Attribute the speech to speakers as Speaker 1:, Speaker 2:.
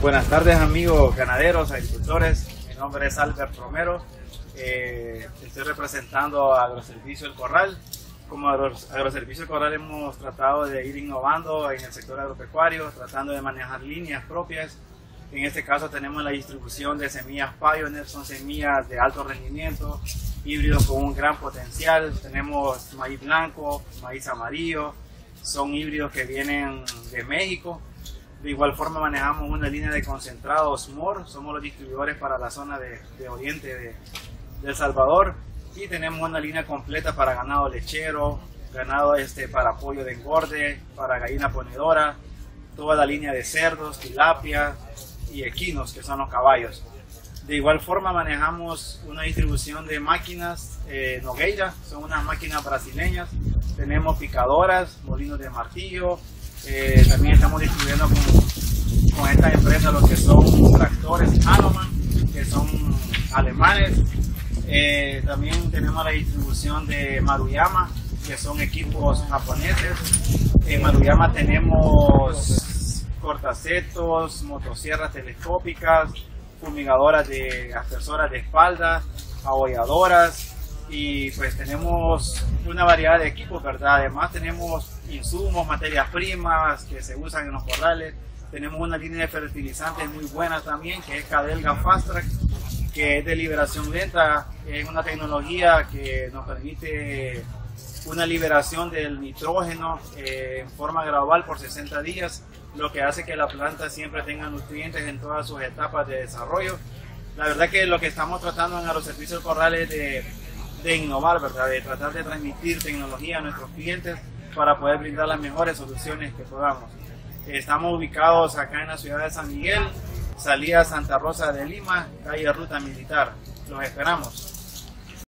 Speaker 1: Buenas tardes amigos ganaderos, agricultores, mi nombre es Albert Romero, estoy representando a Agroservicio El Corral. Como Agroservicio El Corral hemos tratado de ir innovando en el sector agropecuario, tratando de manejar líneas propias. En este caso tenemos la distribución de semillas Pioneer, son semillas de alto rendimiento, híbridos con un gran potencial. Tenemos maíz blanco, maíz amarillo, son híbridos que vienen de México. De igual forma manejamos una línea de concentrados MOR, somos los distribuidores para la zona de oriente de El Salvador, y tenemos una línea completa para ganado lechero, ganado para pollo de engorde, para gallina ponedora, toda la línea de cerdos, tilapia y equinos, que son los caballos. De igual forma manejamos una distribución de máquinas Nogueira, son unas máquinas brasileñas. Tenemos picadoras, molinos de martillo. También estamos distribuyendo con estas empresas lo que son tractores Hanuman, que son alemanes. También tenemos la distribución de Maruyama, que son equipos japoneses. En Maruyama tenemos cortacetos, motosierras telescópicas, fumigadoras aspersoras de espalda, abolladoras, y pues tenemos una variedad de equipos, ¿verdad? Además tenemos insumos, materias primas que se usan en los corrales. Tenemos una línea de fertilizantes muy buena también, que es Cadelga Fast Track, que es de liberación lenta. Es una tecnología que nos permite una liberación del nitrógeno en forma gradual por 60 días, lo que hace que la planta siempre tenga nutrientes en todas sus etapas de desarrollo. La verdad que lo que estamos tratando en Agroservicio El Corral es de innovar, ¿verdad? De tratar de transmitir tecnología a nuestros clientes para poder brindar las mejores soluciones que podamos. Estamos ubicados acá en la ciudad de San Miguel, salida Santa Rosa de Lima, calle Ruta Militar. Los esperamos.